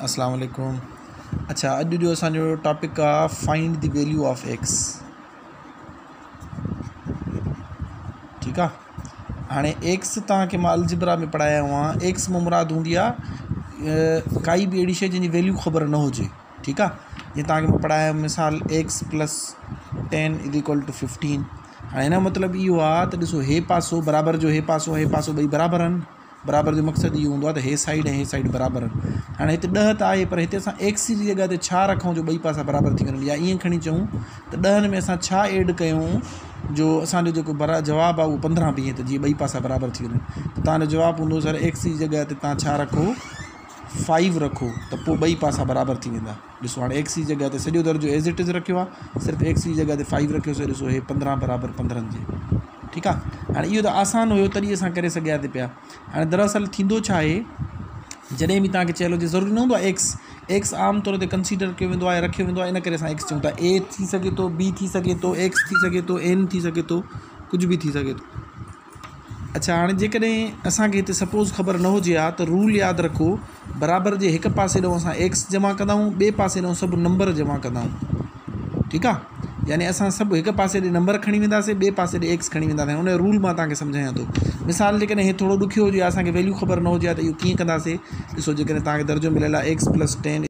अस्सलाम वालेकुम। अच्छा, अॼु जो असांजो टॉपिक आहे find the value of x. ठीकु आहे। हाणे एक्स तव्हांखे मां अलजिब्रा में पढ़ाया हुआ। एक्स में मुराद हूंदी आहे काई बि अहिड़ी शइ जंहिंजी वैल्यू ख़बर न हुजे। ठीकु आहे। जीअं तव्हांखे मां पढ़ाया मिसाल एक्स प्लस 10 = 15। हाणे हिन जो मतिलबु इहो आहे त ॾिसो, हे पासो बराबरि जो हे पासो ॿई बराबरि आहिनि। बराबरि जो मक़सदु इहो हूंदो आहे त हे साइड ऐं हे साइड बराबरि आहिनि। हाणे हिते 10 त आहे, पर हिते असां एक्स जी जॻह ते छा रखूं जो ॿई पासा बराबरि थी वञनि, या ईअं खणी चऊं त 10 में असां छा ऐड कयूं जो असांजो जेको जवाबु आहे उहो 15 बीहे, त जीअं ॿई पासा बराबरि थी वञनि। त तव्हांजो जवाबु हूंदो सर एक्स जी जॻह ते तव्हां छा रखो, 5 रखो, त पोइ ॿई पासा बराबरि थी वेंदा। ॾिसो, हाणे एक्स जी जॻह ते सॼो दर्जो एज़ इट इज़ रखियो आहे, सिर्फ़ु एक्स जी जॻह ते 5 रखियोसीं। ॾिसो, हे 15 बराबरि 15 जे। ठीकु आहे। हाणे इहो त आसानु हुयो, तॾहिं असां करे सघिया थी पिया। हाणे दरअसल थींदो छा आहे, जॾहिं बि तव्हांखे चयलु हुजे, ज़रूरी न हूंदो आहे एक्स आम तौर ते कंसीडर कयो वेंदो आहे, रखियो वेंदो आहे। इन करे असां एक्स चऊं था। ए थी सघे थो, बी थी सघे थो, एक्स थी सघे थो, एन थी सघे थो, कुझु बि थी सघे थो। अच्छा, हाणे जेकॾहिं असांखे हिते सपोज़ ख़बर न हुजे हा, त रूल यादि रखो, बराबरि जे हिकु पासे ॾांहुं असां एक्स जमा कंदा आहियूं, ॿिए पासे ॾांहुं सभु नंबर जमा कंदा आहियूं। ठीकु आहे। यानी असां सभु हिकु पासे ॾे नंबर खणी वेंदासीं, ॿिए पासे ॾे एक्स खणी वेंदासीं। उन जो रूल मां तव्हांखे सम्झायां थो। मिसाल, जेकॾहिं हे थोरो ॾुखियो हुजे, असांखे वैल्यू ख़बर न हुजे हा, त इहो कीअं कंदासीं। ॾिसो, जेकॾहिं तव्हांखे दर्जो मिलियलु आहे एक्स प्लस 10